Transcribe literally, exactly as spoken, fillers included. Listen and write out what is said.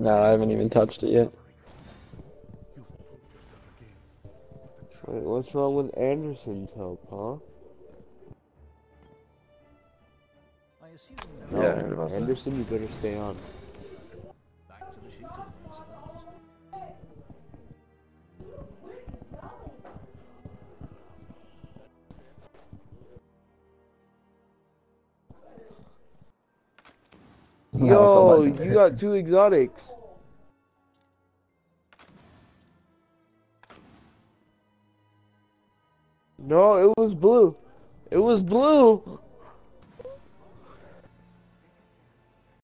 No, I haven't even touched it yet. Wait, what's wrong with Anderson's help, huh? No, Yeah, I heard about that. Anderson, you better stay on. No, so Yo, much. you got two exotics. No, it was blue. It was blue.